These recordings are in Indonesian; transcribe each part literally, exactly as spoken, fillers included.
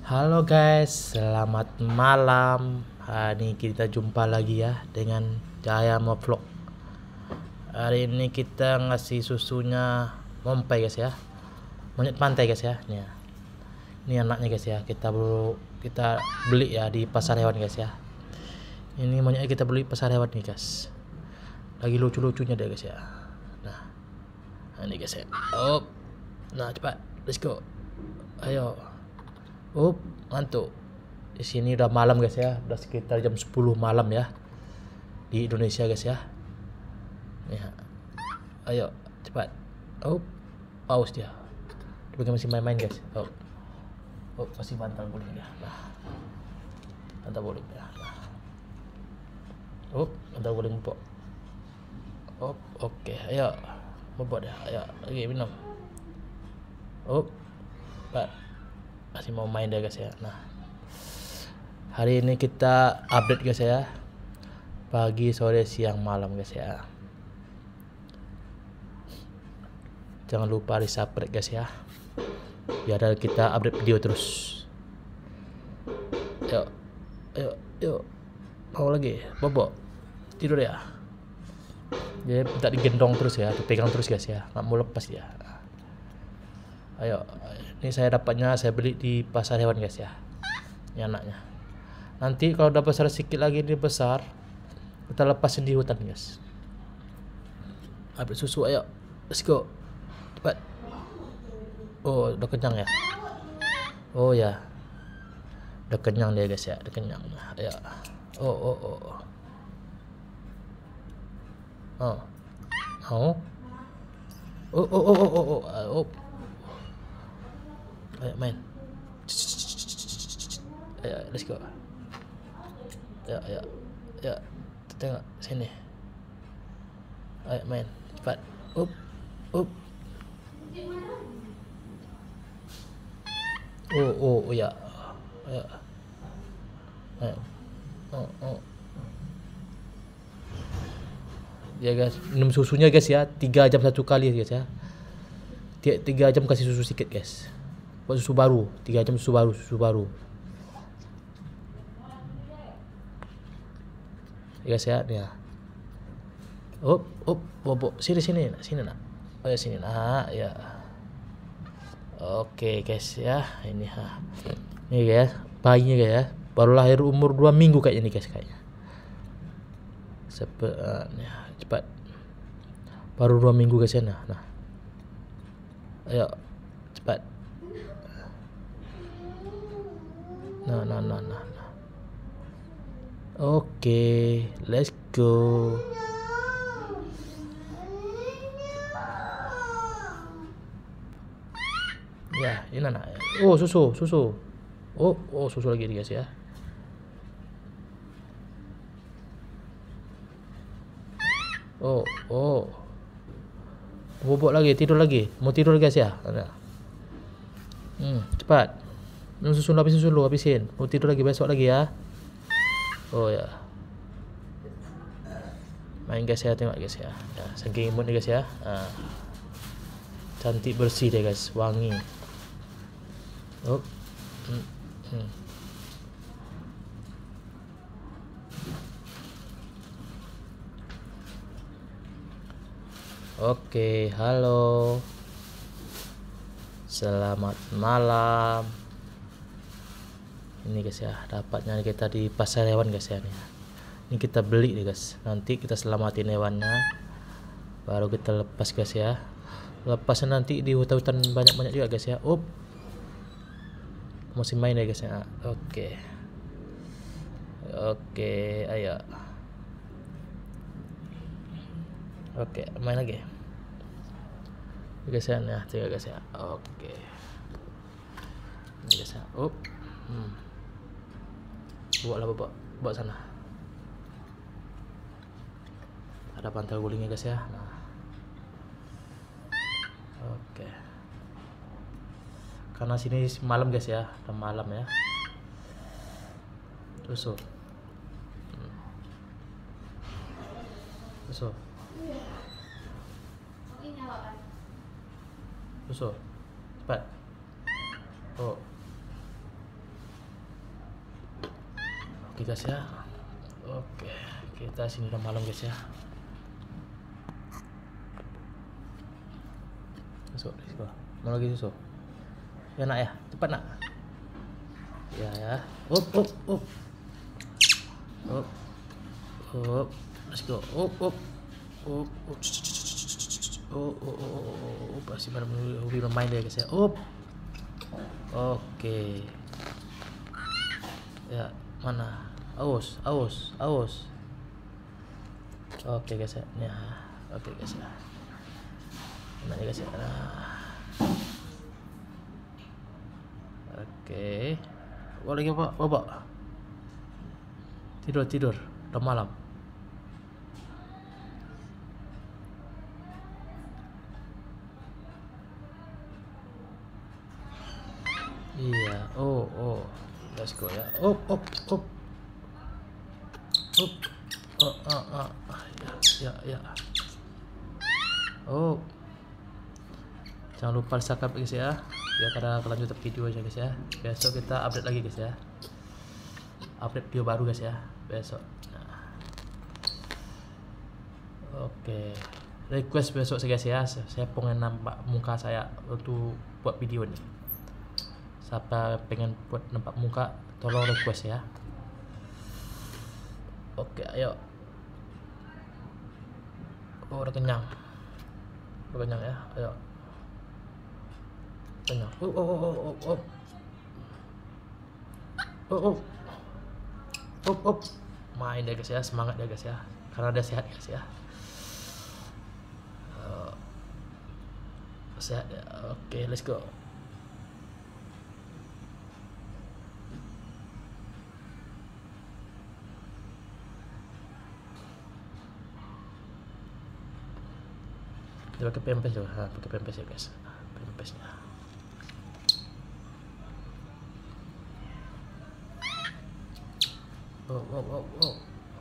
Halo guys, selamat malam. Hari ini kita jumpa lagi ya dengan Cahaya Vlog. Hari ini kita ngasih susunya Mompai guys ya, monyet pantai guys ya. Nih, ini anaknya guys ya. Kita baru kita beli ya di pasar hewan guys ya. Ini monyetnya kita beli pasar hewan nih guys. Lagi lucu-lucunya deh guys ya. Nah, ini guys ya. Oh, nah cepat, let's go. Ayo. Up, ngantuk. Di sini udah malam guys ya, udah sekitar jam sepuluh malam ya di Indonesia guys ya. Nih, ayo cepat. Up, paus dia. Dia masih main-main guys. Up, up masih bantal guling ya. Nah, bantal guling ya. Nah. Up, bantal guling bobok. Up, oke, okay. Ayo, bobok dia. Ayo, lagi minum. Up, pak. Masih mau main deh guys ya. Nah, hari ini kita update guys ya, pagi, sore, siang, malam guys ya. Jangan lupa di subscribe guys ya, biar kita update video terus. Yuk, yuk, yuk. Mau lagi, bobok, tidur ya. Dia minta digendong terus ya, dipegang terus guys ya, nggak mau lepas ya. Ayo, ini saya dapatnya saya beli di pasar hewan guys ya. Ini anaknya. Nanti kalau udah besar sedikit lagi, ini besar, kita lepasin di hutan guys. Ambil susu, ayo, let's go, cepat. Oh, udah kenyang ya. Oh ya, udah kenyang dia guys ya, udah kenyang. Ayo. Oh, oh, oh, oh. Oh, oh, oh, oh, oh, oh, oh, oh. Ayo main. Ayo, let's go. Ayo, ayo, ayo. Tengok sini. Ayo main, cepat. Up, up. Oh, oh, oh ya. Ayo. Ayo. Oh, oh. Ya guys, minum susunya guys ya, tiga jam satu kali guys ya. Tiap tiga jam kasih susu sedikit guys. Buat susu baru, tiga jam susu baru, susu baru. Ya guys ya, nih ya. Up, up, bobok, sini sini, sini nak. Oh ya sini nak, ya. Oke guys ya, ini ha. Ini guys, bayinya guys ya, baru lahir umur dua minggu kayaknya nih guys kayaknya. Cepet, ya, cepat. Baru dua minggu guys ya, nah, nah. Ayo, cepat. Nah, nah, nah, nah, nah. Oke, okay, let's go. Ya, ini anak. Oh, susu, susu. Oh, oh, susu lagi guys ya. Oh, oh. Bobok lagi, tidur lagi. Mau tidur guys ya. Hmm, cepat. Minum susu, habisin susu, habisin. Mau tidur lagi, besok lagi ya. Oh ya. Main guys ya, tengok guys ya. Ya, saking imut nih guys ya. Nah. Cantik bersih deh guys, wangi. Oh. Hmm. Hmm. Oke, halo. Selamat malam. Ini guys ya, dapatnya kita di pasar hewan guys ya nih. Ini kita beli nih guys. Nanti kita selamatin hewannya, baru kita lepas guys ya. Lepasnya nanti di hutan-hutan banyak-banyak juga guys ya. Up, masih main ya guys ya. Oke, oke, ayo. Oke, main lagi. Guys ya, nah, tiga guys ya. Oke. Ini guys ya. Up. Hmm. Bawa lah, bawa, bawa sana. Ada pantai gulingnya guys ya. Nah. Oke. Karena sini malam guys ya, udah malam ya. Susu. Hmm. Susu. Susu, cepat. Oh, Oke guys ya. Oke, kita sini udah malam guys ya. Masuk, masuk. Mau lagi susu? Ya nak ya, cepat nak. Ya ya. Up up up. Up. Up. Let's go. Up up. Up. Up. Oh, oh, oh, oh, oh, masih baru bermain dia guys ya. Up. Oke. Ya, mana? Aus, aus, aus. Oke guys ya. Ya. Oke guys ya. Nah, ya guys ya. Nah. Oke. Boleh lagi Pak, Bapak. Tidur, tidur. Udah malam. Iya, oh, oh, let's go ya. Up, up, up, up, oh, ah, ah, ah, ya, ya, ya. Oh, jangan lupa subscribe guys ya, biar ada kelanjutan video aja guys ya. Besok kita update lagi guys ya, update video baru guys ya besok. Nah. Oke, request besok sih guys ya, saya pengen nampak muka saya untuk buat video nih. Siapa pengen buat nampak muka, tolong request ya. Oke, ayo. Oh, udah kenyang. Udah kenyang ya, ayo. Kenyang. Oh, oh, oh, oh, oh. Oh, oh. Oh, oh. Main deh guys ya, semangat deh guys ya. Karena udah sehat guys ya. Uh, sehat ya. Oke, let's go. Dia pakai pempes juga, ha, pakai pempes ya guys, pempesnya. Oh, oh, oh, oh.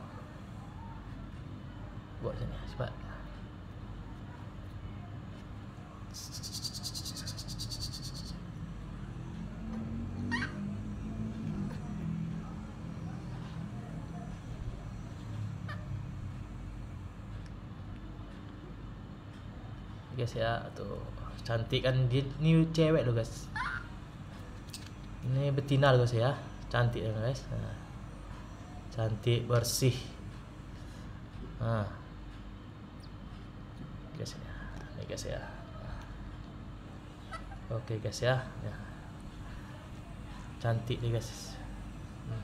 Buat sini, cepat. Guys ya, tuh cantik kan dia, ini cewek loh guys, ini betina loh guys ya, cantik ya guys. Nah, cantik bersih. Nah guys ya, ini guys ya. Oke guys ya, ya. Cantik nih guys. hmm.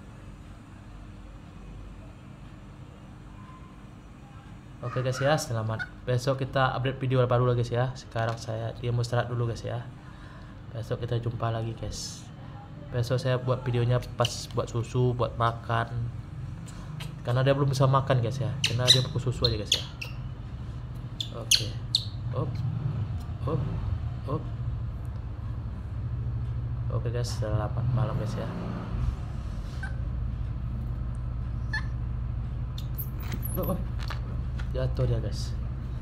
Oke guys ya, selamat. Besok kita update video baru lagi guys ya. Sekarang saya dia mau istirahat dulu guys ya. Besok kita jumpa lagi guys. Besok saya buat videonya pas buat susu, buat makan. Karena dia belum bisa makan guys ya. Karena dia pakai susu aja guys ya. Oke. Op. Op. Op. Oke guys, selamat malam guys ya. Oh, oh. Jatuh dia guys.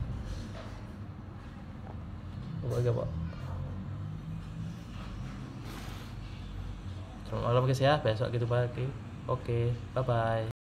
Coba aja Pak. Selamat malam guys ya. Besok gitu lagi. Oke, bye bye.